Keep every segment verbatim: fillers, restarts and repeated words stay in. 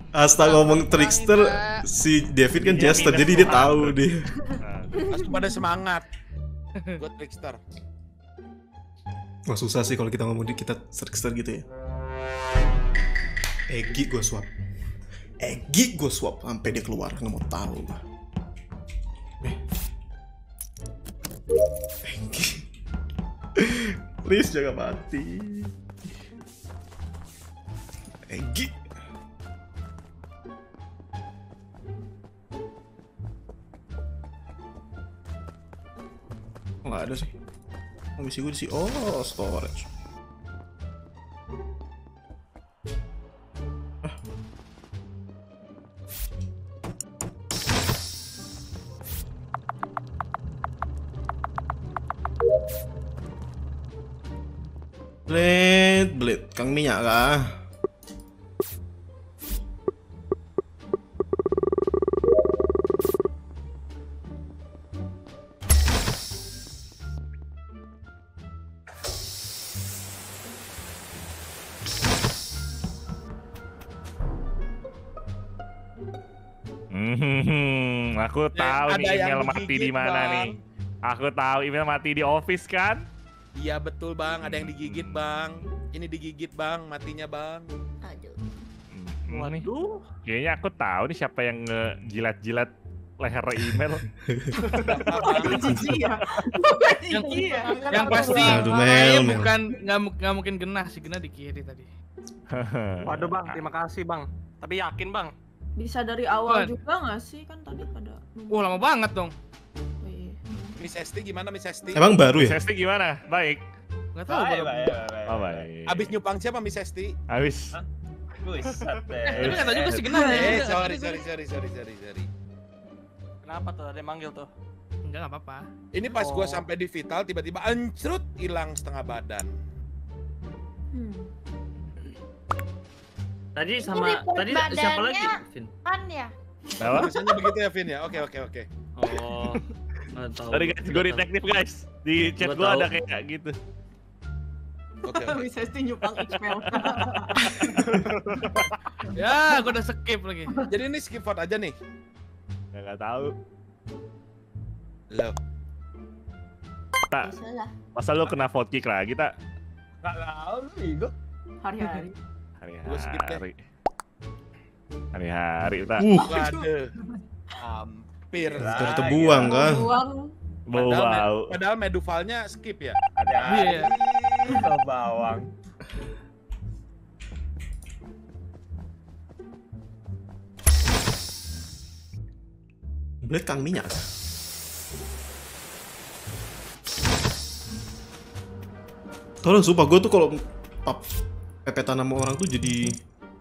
Asta ngomong trickster, si David kan jester, jadi dia tahu dia. Harus pada semangat. Gue trickster. Wah susah sih kalau kita ngomong di kita trickster gitu ya. Egi gue swap. Egi gue swap sampai dia keluar, nggak mau tahu. Eh. Egi. Please jangan mati. Egi. Nggak ada sih. Misi gue di sini. Oh, storage. Ah. Blade, blade, Kang minyak kah? Hmm, aku tahu ada nih yang email mati digigit, di mana Bang. nih. Aku tahu email mati di office kan? Iya betul bang, ada yang digigit bang. Ini digigit bang, matinya bang. Aduh. Hmm, nih. Waduh. Kayaknya aku tahu nih siapa yang ngejilat-jilat leher email. Jijik ya. Yang, Iya. yang pasti Aduh, Mel, kayaknya Mel. bukan nggak mu- nggak mungkin genah sih, genah di kiri tadi. Waduh bang, terima kasih bang. Tapi yakin bang. Bisa dari awal Bukan. juga nggak sih? Kan tadi pada Wah lama banget dong. Wih. Miss Esti gimana Miss Esti? Emang baru ya? Sesti gimana? Baik. Nggak tahu Baik, baru. baik, baik. Oh baik. Abis nyupang siapa Miss Esti? Habis. Buset deh. Tapi nggak tahu juga sih genah. Eh ya. sorry sorry sorry sorry sorry sorry. Kenapa tuh ada yang manggil tuh? Enggak nggak apa-apa. Ini pas gua Oh. sampai di vital tiba-tiba ancrut hilang setengah badan. Hmm. Tadi Itu sama report tadi siapa lagi? badannya. Vin. Kan ya. Apa? Biasanya begitu ya Vin ya? Oke oke oke. Oh. Nggak tahu. Sorry guys, gue detektif guys. Di chat Gua gue tahu. ada kayak gitu. Oke oke. Bisa sih nyupang email. Ya, gua udah skip lagi. Jadi ini skip vote aja nih. Nggak nggak tahu. Loh. Tak, Bisa lah. masa lu kena vote kick lagi tak? Nggak tahu lu Igo. Hari-hari. Gua skip deh. Hari-hari. Hari-hari tak. Uh, Waduh. Hampir. Ntar terbuang kan? Buang. Bau Padahal, bau. med- padahal medufalnya skip ya. Ada Iya. ke bawang. Blade Kang minyak kah? Tolong sumpah gue tuh kalau pap pepetan sama orang tuh jadi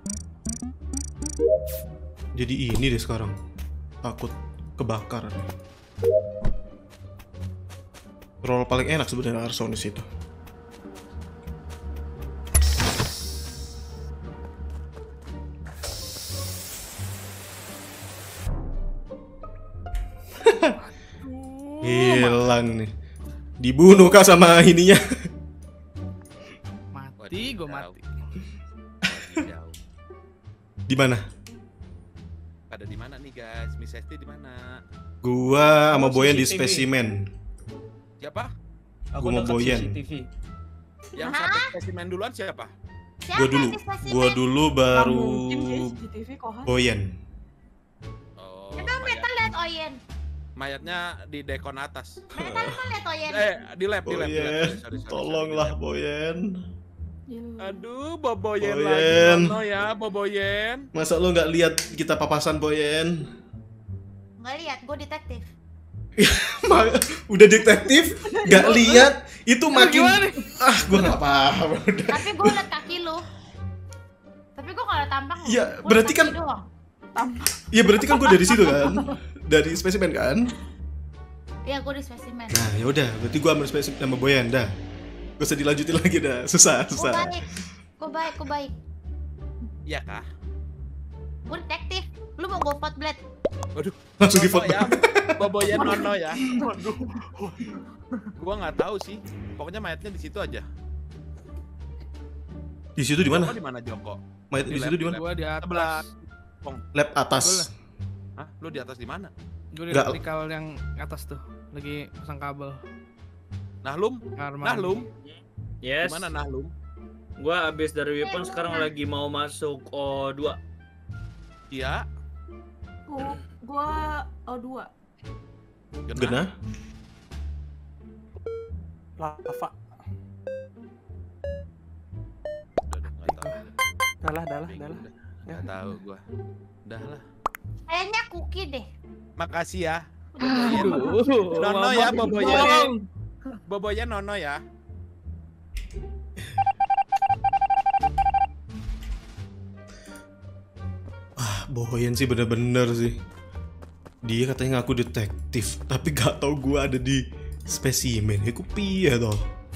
jadi ini deh sekarang, takut kebakar. Roll paling enak sebenarnya Arsonis itu. Hilang nih. Dibunuh kah sama ininya? Mati, gua mati. Jauh. Di mana? Pada di mana nih guys? Miss Esti di mana? Gua sama Oh, Boyan di C C T V. spesimen. Siapa? Aku Gua mau dekat Boyan. C C T V. Yang Hah? sampai spesimen duluan siapa? Siapa Gua dulu. yang di spesimen? Gua dulu baru Mungkin sih C C T V Kohan. Boyan. Oh, Emang mayat- Metal lihat Oyen. mayatnya di dekon atas. Metal emang lihat Oyen. Eh, di lab, di lab, di lab. Boyan, Sorry, sorry, sorry, tolonglah sorry, di lab. Boyan. Aduh, Boboyen Boyen. lagi. Mono ya, Boboyen. Masa lu nggak lihat kita papasan Boyan? Nggak lihat, gue detektif. Ma- Udah detektif, nggak lihat, itu makin Gimana nih? ah gua nggak paham udah. Tapi gue liat kaki lu. Tapi gue nggak liat tampang. lu. Iya, Gua berarti liat kan- kaki doang. Iya berarti kan gua dari situ kan, dari spesimen kan. Iya, gue di spesimen. Nah ya udah, berarti gua sama spesimen sama Boyan dah. Gak usah dilanjutin lagi dah, susah Gue susah. baik, gue baik, gue baik. Iya kah? Gue detektif. Lu mau gue vote Blade? Langsung di Nono vote. ya. Boboyen Nono ya. Gua nggak tahu sih. Pokoknya mayatnya di situ aja. Di situ di mana? Joko di mana Joko? Mayat di Di situ lab, di mana? di Gua di Sebelah. atas. Pong. Lab atas. Hah? Lu di atas di mana? Gue di Nggak. vertikal yang atas tuh. Lagi pasang kabel. Nahlum? Kamar mandi. Nahlum? Yes. Gimana Nahlum? Gua abis dari weapon sekarang lagi mau masuk O dua. Iya. Gua, gua O dua. Gena. Lava. Udah, udah, nggak tahu. Dah lah, dah lah, Bingung dah lah. dah. Nggak tahu gua. Udah lah. Kayaknya Cookie deh. Makasih ya. Aduh. Nono ya, Mama Boboya. bohong. Boboya Nono ya. Ah, Boyan sih bener-bener sih. Dia katanya ngaku detektif, tapi gak tau gue ada di spesimen. Aku piye toh?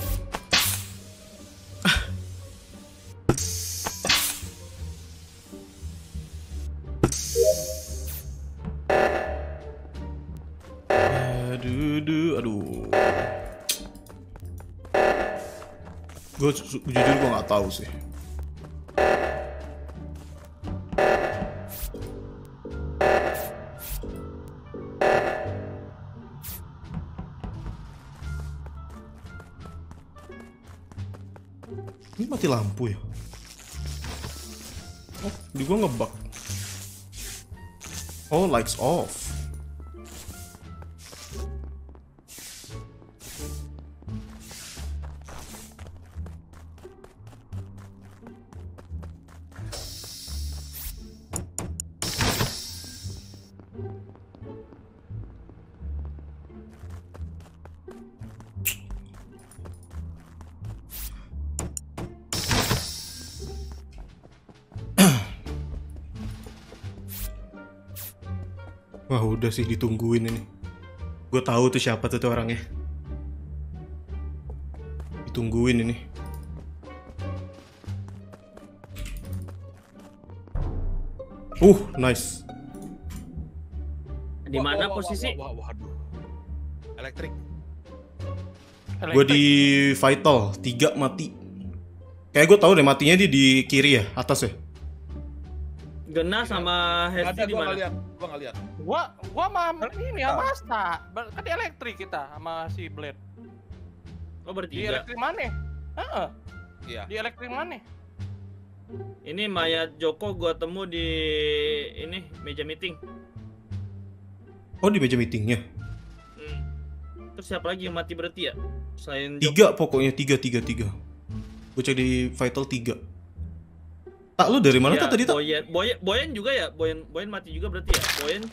Aduh, aduh, aduh. Gue jujur gue nggak tahu sih. Ini mati lampu ya? Oh, di gua ngebug. Oh, lights off. Wah, udah sih ditungguin ini. Gue tahu tuh siapa tuh, tuh orangnya. Ditungguin ini. Uh, nice. Di mana posisi? Wah, wah, waduh. Elektrik. Gue di vital, tiga mati. Kayak gue tahu deh matinya dia di kiri ya, atas ya. Gena sama Nggak Hesti ada, di gua nggak mana? lihat. Gua nggak lihat. Gua, gua sama ini sama Asta. Kan di elektrik kita sama si Blade. Oh Di bertiga. elektrik mana? Heeh. Iya. Di elektrik mana? Ini mayat Joko gua temu di ini meja meeting. Oh, di meja meetingnya. Hmm. Terus siapa lagi yang mati berarti ya? Selain Joko. Tiga pokoknya, tiga, tiga, tiga. Gue cek di vital tiga. Tak, lu dari mana Ya, tak tadi tak? Boyan, Boyan, Boyan juga ya? Boyan, Boyan mati juga berarti ya? Boyan.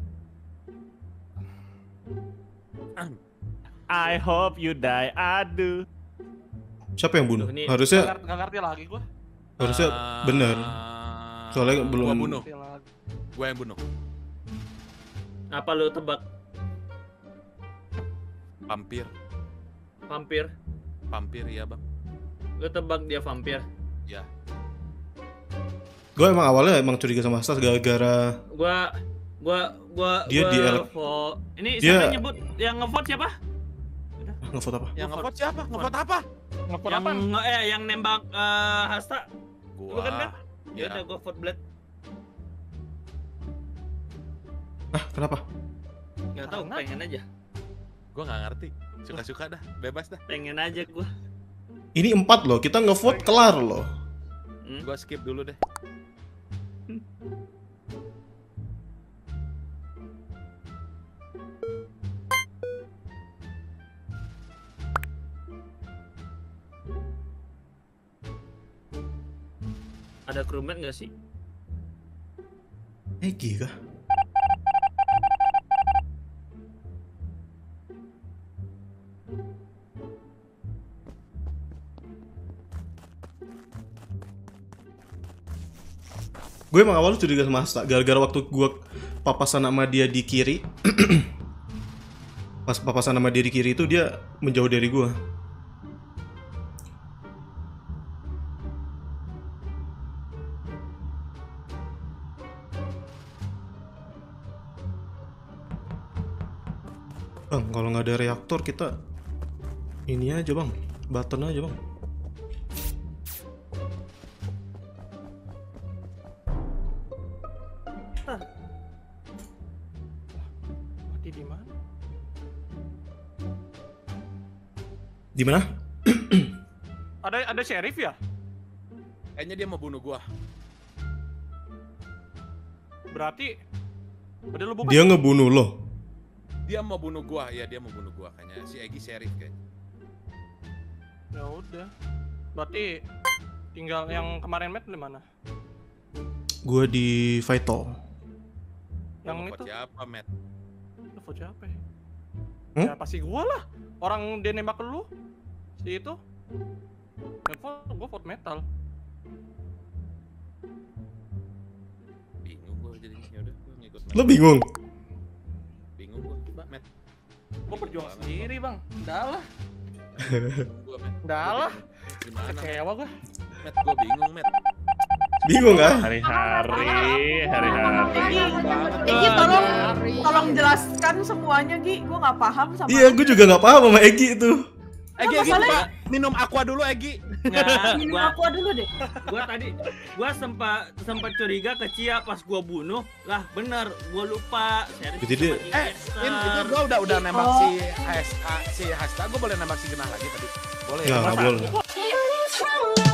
I hope you die. Aduh. Siapa yang bunuh? Ini- Harusnya, Nggak ngerti- nggak ngerti lagi gua. harusnya Ah, bener. Soalnya belum- Gua bunuh. Ngerti lagi. Gua yang bunuh. Apa lu tebak? Vampir. Vampir. Vampir ya, Bang. Lu tebak dia vampir. Ya. Gue emang awalnya emang curiga sama Stas gara-gara Gua gua gua Dia gua di ele- vo- Ini Dia- siapa yang nyebut yang ngevote siapa? ah, ngevote apa? Yang ngevote siapa? Ngevote apa? Ngepot yang apa? nge- eh yang nembak eh, Hasta. Gua. Lu kan, kan? Ya Ya. udah gua vote Blade. Ah, kenapa? Enggak tahu, Karena- pengen aja. Gua nggak ngerti. Suka-suka dah, bebas dah. Pengen aja gua. Ini empat loh, kita ngevote kelar loh. Hmm? Gua skip dulu deh. Ada crewmate nggak sih? Egi kah? Gue emang awalnya curiga sama Asta, gara-gara waktu gue papasan sama dia di kiri. Pas papasan sama dia di kiri itu dia menjauh dari gue. Bang, kalau nggak ada reaktor kita ini aja bang, button aja bang. Tah. Mati di mana? Di mana? Ada ada sheriff ya? Kayaknya dia mau bunuh gua. Berarti udah lu bukan? Dia ngebunuh lo. Dia mau bunuh gua, ya dia mau bunuh gua kayaknya. Si Egi sheriff kayaknya. Ya udah. Berarti tinggal yang kemarin Matt di mana? Gue di Vital. Yang Lu itu? vote siapa, Matt? Lu vote siapa ya? Hmm? Ya pasti gua lah. Orang dia nembak lu. Si itu. Ya, vote, gua vote metal. Bingung gua jadinya. Ya udah, gua ngikut Matt. Lo bingung? Bingung gua, Matt. Gua berjuang sendiri, Bang. Udah lah. Bingung gua, Matt. Udah lah. Gimana? Matt? Kecewa gua. Matt, gua bingung, Matt. Bingung kan? Hari-hari, hari-hari. Egi tolong tolong jelaskan semuanya Gi, gue nggak paham sama. Iya, gue juga nggak paham sama Egi itu. Egi, Egi, masalahnya- coba minum aqua dulu, Egi. Nggak, Minum gua, aqua dulu deh. gua tadi gua sempat sempat curiga ke Cia pas gua bunuh. Lah bener, gua lupa. Sheriff Berarti dia- sama Eh, Gangster. Im, itu gua udah udah nembak Oh. si Hasta, si Hasta. Gua boleh nembak si Genah lagi tadi. Boleh ya? Nggak, nggak Masa? boleh.